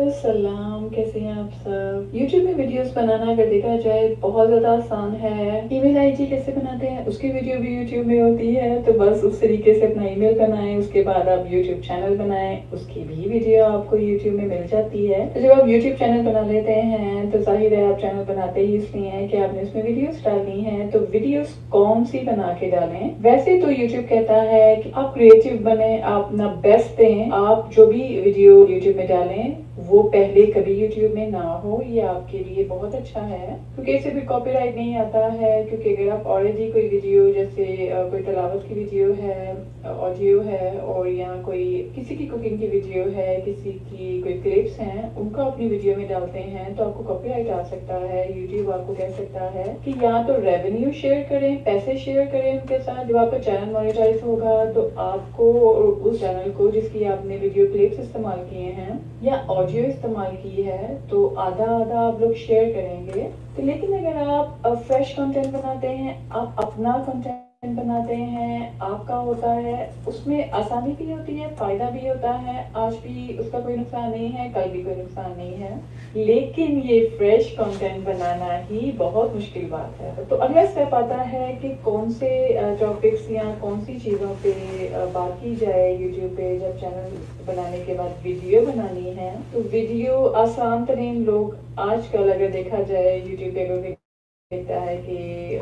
सलाम, कैसे हैं आप सब। YouTube में वीडियोस बनाना अगर देखा जाए बहुत ज़्यादा आसान है। ईमेल आईडी कैसे बनाते हैं उसकी वीडियो भी YouTube में होती है, तो बस उस तरीके से अपना ईमेल बनाएं, उसके बाद आप YouTube चैनल बनाएं, उसकी भी वीडियो आपको YouTube में मिल जाती है। तो जब आप YouTube चैनल बना लेते हैं तो जाहिर है आप चैनल बनाते ही इसलिए हैं कि आपने उसमें वीडियोस डालनी है। तो वीडियोस कौन सी बना के डालें? वैसे तो YouTube कहता है कि आप क्रिएटिव बने, आप अपना बेस्ट दें, आप जो भी वीडियो YouTube में डालें वो पहले कभी YouTube में ना हो, ये आपके लिए बहुत अच्छा है क्योंकि इससे भी कॉपीराइट नहीं आता है। क्योंकि अगर आप ऑलरेडी कोई वीडियो जैसे कोई तलावत की वीडियो है, ऑडियो है, और या कोई किसी की कुकिंग की वीडियो है, किसी की कोई क्लिप्स हैं, उनको अपनी वीडियो में डालते हैं तो आपको कॉपीराइट आ सकता है। यूट्यूब आपको कह सकता है कि या तो रेवेन्यू शेयर करें, पैसे शेयर करें उनके साथ। जब आपका चैनल मोनेटाइज होगा तो आपको उस चैनल को जिसकी आपने वीडियो क्लिप्स इस्तेमाल किए हैं या ऑडियो इस्तेमाल की है तो आधा आधा आप लोग शेयर करेंगे। तो लेकिन अगर आप फ्रेश कंटेंट बनाते हैं, आप अपना कंटेंट बनाते हैं, आपका होता है, उसमें आसानी भी होती है, फायदा भी होता है, आज भी उसका कोई नुकसान नहीं है, कल भी कोई नुकसान नहीं है। लेकिन ये फ्रेश कंटेंट बनाना ही बहुत मुश्किल बात है। तो अगला स्टेप आता है कि कौन से टॉपिक्स या कौन सी चीज़ों पे बात की जाए यूट्यूब पे जब चैनल बनाने के बाद वीडियो बनानी है। तो वीडियो आसान तरीन लोग आजकल अगर देखा जाए यूट्यूब पे देखता है कि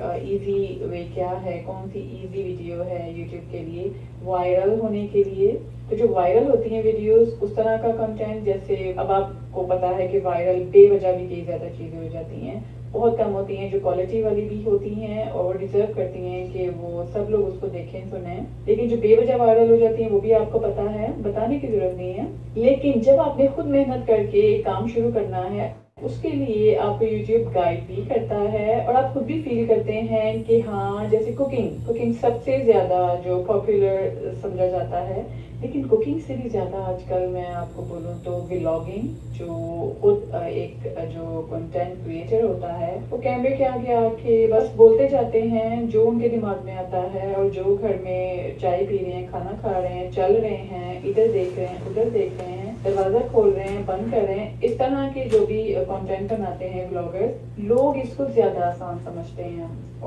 इजी वे क्या है, कौन सी इजी वीडियो है यूट्यूब के लिए वायरल होने के लिए। तो जो वायरल होती हैं वीडियोस, उस तरह का कंटेंट, जैसे अब आपको पता है कि वायरल बेवजह भी कई ज़्यादा चीज़ें हो जाती हैं, बहुत कम होती हैं, जो क्वालिटी वाली भी होती हैं और डिजर्व करती हैं कि वो सब लोग उसको देखें सुनें। लेकिन जो बेवजह वायरल हो जाती हैं वो भी आपको पता है, बताने की जरूरत नहीं है। लेकिन जब आपने खुद मेहनत करके काम शुरू करना है, उसके लिए आपको YouTube गाइड भी करता है और आप खुद भी फील करते हैं कि हाँ, जैसे कुकिंग सबसे ज़्यादा जो पॉपुलर समझा जाता है, लेकिन कुकिंग से भी ज़्यादा आजकल मैं आपको बोलूँ तो व्लॉगिंग, जो खुद एक जो कंटेंट क्रिएटर होता है वो कैमरे के आगे आके बस बोलते जाते हैं जो उनके दिमाग में आता है, और जो घर में चाय पी रहे हैं, खाना खा रहे हैं, चल रहे हैं, इधर देख रहे हैं, उधर देख रहे हैं, दरवाजा खोल रहे हैं, बंद कर रहे हैं, इस तरह के जो भी कंटेंट बनाते हैं ब्लॉगर्स, लोग इसको ज़्यादा आसान समझते हैं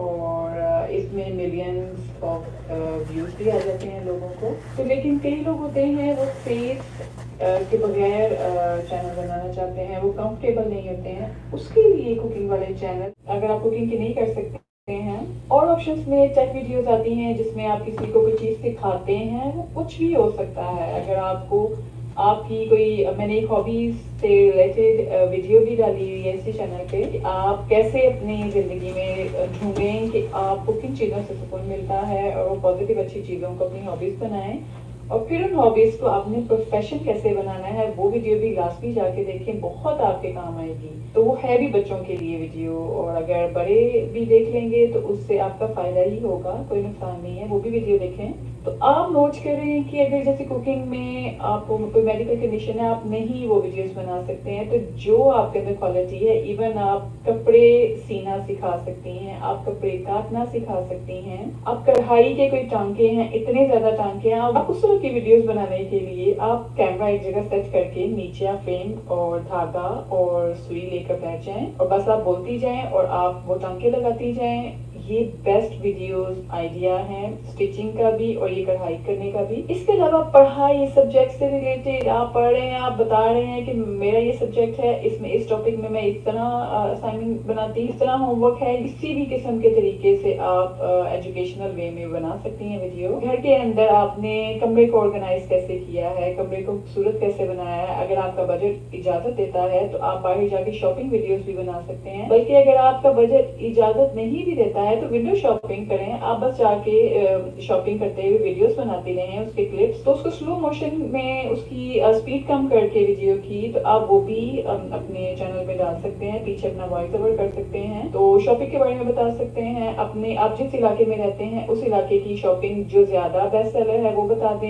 और इसमें मिलियंस ऑफ व्यूज भी आ जाते हैं लोगों को। तो लेकिन कई लोग होते हैं वो फेस के बगैर चैनल बनाना चाहते हैं, वो कंफर्टेबल नहीं होते हैं। उसके लिए कुकिंग वाले चैनल, अगर आप कुकिंग की नहीं कर सकते हैं, और ऑप्शंस में टेक वीडियोस आती हैं जिसमें आप किसी को कोई चीज़ सिखाते हैं, वो कुछ भी हो सकता है। अगर आपको आपकी कोई, मैंने एक हॉबीज से रिलेटेड वीडियो भी डाली हुई है इसी चैनल पे कि आप कैसे अपनी ज़िंदगी में ढूंढें कि आपको किन चीज़ों से सुकून मिलता है और वो पॉजिटिव अच्छी चीज़ों को अपनी हॉबीज़ बनाएं, और फिर उन हॉबीज़ को आपने प्रोफेशन कैसे बनाना है वो वीडियो भी लास्ट भी जाके देखें, बहुत आपके काम आएगी। तो वो है भी बच्चों के लिए वीडियो, और अगर बड़े भी देख लेंगे तो उससे आपका फ़ायदा ही होगा, कोई नुकसान नहीं है, वो भी वीडियो देखें। तो आप नोट करें कि अगर जैसे कुकिंग में आपको कोई मेडिकल कंडीशन है, आप नहीं वो वीडियोस बना सकते हैं, तो जो आपके अंदर क्वालिटी है, इवन आप कपड़े सीना सिखा सकती हैं, आप कपड़े काटना सिखा सकती हैं, आप कढ़ाई के कोई टांके हैं, इतने ज़्यादा टांके हैं, आप उस तरह की वीडियोस बनाने के लिए आप कैमरा एक जगह सेट करके नीचे आप फ्रेम और धागा और सुई लेकर बैठ जाएं और बस आप बोलती जाएं और आप वो टांके लगाती जाएं। ये बेस्ट वीडियोस आइडिया है स्टिचिंग का भी और ये कढ़ाई करने का भी। इसके अलावा पढ़ाई सब्जेक्ट से रिलेटेड आप पढ़ रहे हैं, आप बता रहे हैं कि मेरा ये सब्जेक्ट है, इसमें इस टॉपिक में मैं इस तरह असाइनमेंट बनाती हूँ, इस तरह होमवर्क है, किसी भी किस्म के तरीके से आप एजुकेशनल वे में बना सकती हैं वीडियो। घर के अंदर आपने कमरे को ऑर्गेनाइज कैसे किया है, कमरे को खूबसूरत कैसे बनाया है, अगर आपका बजट इजाजत देता है तो आप बाहर जाके शॉपिंग वीडियोस भी बना सकते हैं। बल्कि अगर आपका बजट इजाजत नहीं भी देता है तो विंडो शॉपिंग करें, आप बस जाके शॉपिंग करते हुए वीडियोस बनाते रहें, उसके क्लिप्स, तो उसको स्लो मोशन में उसकी स्पीड कम करके वीडियो की, तो आप वो भी अपने चैनल पे डाल सकते हैं, पीछे अपना वॉइस ओवर कर सकते हैं। तो शॉपिंग के बारे में बता सकते हैं, अपने आप जिस इलाके में रहते हैं उस इलाके की शॉपिंग जो ज्यादा बेस्ट सेलर है वो बता दें,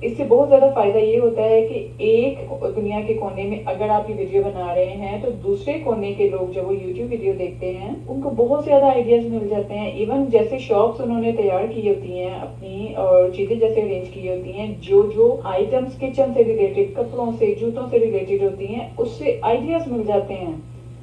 इससे बहुत ज़्यादा फ़ायदा ये होता है कि एक दुनिया के कोने में अगर आप ये वीडियो बना रहे हैं तो दूसरे कोने के लोग जब वो यूट्यूब वीडियो देखते हैं उनको बहुत ज़्यादा आइडियाज़ मिल जाते हैं। इवन जैसे शॉप्स उन्होंने तैयार की होती हैं अपनी और चीज़ें जैसे अरेंज की होती हैं, जो जो आइटम्स किचन से रिलेटेड, कपड़ों से, जूतों से रिलेटेड होती हैं, उससे आइडियाज़ मिल जाते हैं।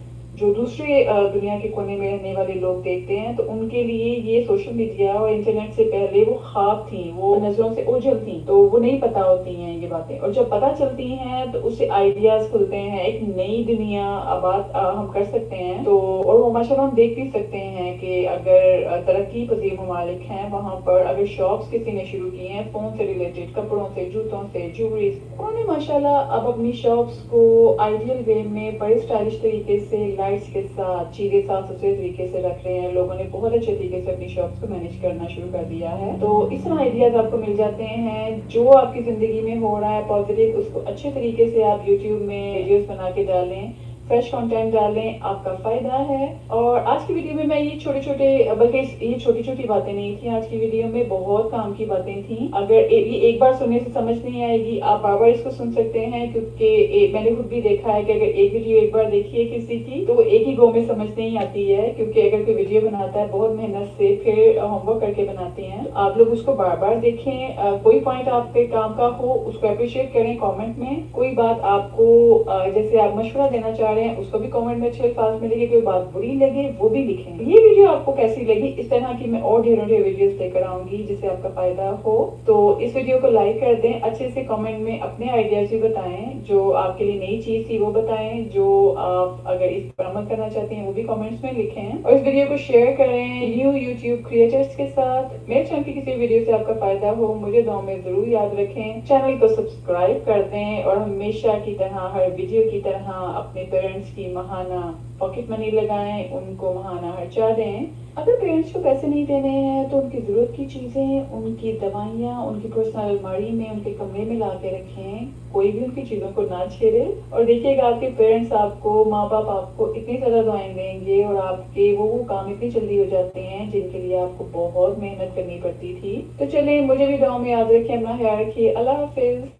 जो दूसरे दुनिया के कोने में रहने वाले लोग देखते हैं तो उनके लिए ये सोशल मीडिया और इंटरनेट से पहले वो ख्वाब थी, वो नजरों से ओझल थी, तो वो नहीं पता होती हैं ये बातें। और जब पता चलती हैं तो उससे आइडियाज खुलते हैं, एक नई दुनिया आबाद हम कर सकते हैं। तो और वो माशाल्लाह हम देख भी सकते हैं कि अगर तरक्की पजीर ममालिक हैं वहाँ पर अगर शॉप्स किसी ने शुरू की हैं फोन से रिलेटेड, कपड़ों से, जूतों से, ज्वेलरी, उन्होंने माशाल्लाह अब अपनी शॉप्स को आइडियल वे में बड़े स्टाइलिश तरीके से लाइट्स के साथ चीजें साफ सुथरे तरीके से रख रहे हैं। लोगों ने बहुत अच्छे तरीके से अपनी शॉप्स को मैनेज करना शुरू कर दिया है। तो इस तरह आइडियाज आपको मिल जाते हैं। जो आपकी जिंदगी में हो रहा है पॉजिटिव, उसको अच्छे तरीके से आप यूट्यूब में वीडियोस बना के डालें, फ्रेश कंटेंट डालें, आपका फायदा है। और आज की वीडियो में मैं ये छोटे छोटे, बल्कि ये छोटी छोटी बातें नहीं थी, आज की वीडियो में बहुत काम की बातें थी। अगर ये एक बार सुनने से समझ नहीं आएगी, आप बार बार इसको सुन सकते हैं, क्योंकि मैंने खुद भी देखा है कि अगर एक वीडियो एक बार देखिए किसी की तो वो एक ही गो में समझ नहीं आती है। क्योंकि अगर कोई वीडियो बनाता है बहुत मेहनत से, फिर होमवर्क करके बनाते हैं, तो आप लोग उसको बार बार देखें। कोई पॉइंट आपके काम का हो उसको अप्रिशिएट करें कॉमेंट में। कोई बात आपको जैसे आप मशवरा देना चाह रहे हैं उसको भी कमेंट में अच्छे अल्फाज में लिखे। कोई बात बुरी लगे वो भी लिखें। ये वीडियो आपको कैसी लगी, इस तरह की मैं और ढेरों ढेर वीडियोस लेकर आऊंगी जिससे आपका फायदा हो। तो इस वीडियो को लाइक कर दें, अच्छे से कमेंट में अपने आइडियाज भी बताएं, जो आपके लिए नई चीज थी वो बताएं, जो आप अगर इस पर अमल करना चाहते हैं वो भी कमेंट्स में लिखें। और इस वीडियो को शेयर करें न्यू यूट्यूब क्रिएटर्स के साथ। मेरे चैनल की किसी वीडियो से आपका फायदा हो मुझे दुआ में जरूर याद रखें। चैनल को सब्सक्राइब कर दें और हमेशा की तरह हर वीडियो की तरह अपने पेरेंट्स की महाना पॉकेट मनी लगाएं, उनको महाना खर्चा दें। अगर पेरेंट्स को पैसे नहीं देने हैं तो उनकी ज़रूरत की चीज़ें, उनकी दवाइयाँ उनकी पर्सनल अलमारी में, उनके कमरे में ला के रखें। कोई भी उनकी चीज़ों को ना छेड़े। और देखिएगा आपके पेरेंट्स आपको, माँ बाप आपको इतनी ज़्यादा दुआएं देंगे और आपके वो काम इतनी जल्दी हो जाते हैं जिनके लिए आपको बहुत मेहनत करनी पड़ती थी। तो चलिए, मुझे भी दुआ में याद रखें, अपना ख्याल रखिए। अल्लाह हाफिज़।